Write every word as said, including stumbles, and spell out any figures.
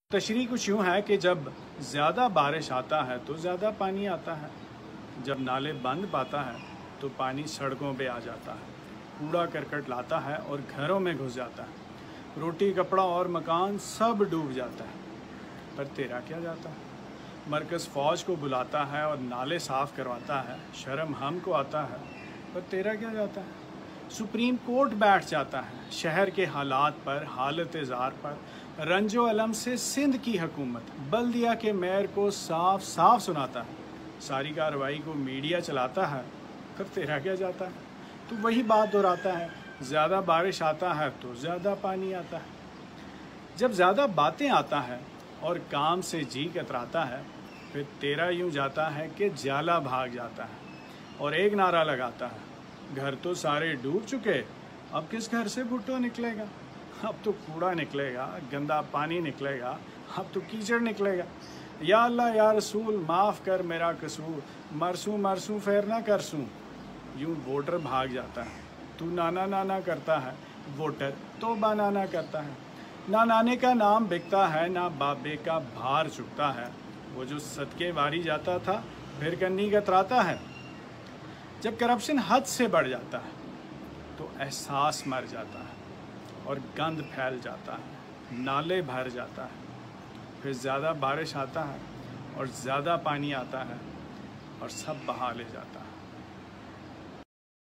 तशरीह कुछ यूँ है कि जब ज़्यादा बारिश आता है तो ज़्यादा पानी आता है, जब नाले बंद पाता है तो पानी सड़कों पे आ जाता है, कूड़ा करकट लाता है और घरों में घुस जाता है, रोटी कपड़ा और मकान सब डूब जाता है। पर तेरा क्या जाता है? मरकज़ फ़ौज को बुलाता है और नाले साफ़ करवाता है, शर्म हमको आता है, पर तेरा क्या जाता है? सुप्रीम कोर्ट बैठ जाता है शहर के हालात पर, हालत ज़ार पर, रंजो अलम से सिंध की हुकूमत बल्दिया के मेयर को साफ साफ सुनाता है, सारी कार्रवाई को मीडिया चलाता है, फिर तेरा क्या जाता है? तो वही बात दोहराता है, ज़्यादा बारिश आता है तो ज़्यादा पानी आता है। जब ज़्यादा बातें आता है और काम से जी कतराता है, फिर तेरा यूँ जाता है कि जाला भाग जाता है और एक नारा लगाता है, घर तो सारे डूब चुके, अब किस घर से भुट्टो निकलेगा? अब तो कूड़ा निकलेगा, गंदा पानी निकलेगा, अब तो कीचड़ निकलेगा। या अल्लाह या रसूल माफ़ कर मेरा कसूर, मरसूँ मरसूँ फेर ना करसूँ। यूँ वोटर भाग जाता है, तू नाना नाना करता है, वोटर तो बनाना करता है। ना नाने का नाम बिकता है, ना बाबे का भार चुकता है। वो जो सदके वारी जाता था फिर कन्नी कतराता है। जब करप्शन हद से बढ़ जाता है तो एहसास मर जाता है और गंद फैल जाता है, नाले भर जाता है, फिर ज़्यादा बारिश आता है और ज़्यादा पानी आता है और सब बहा ले जाता है।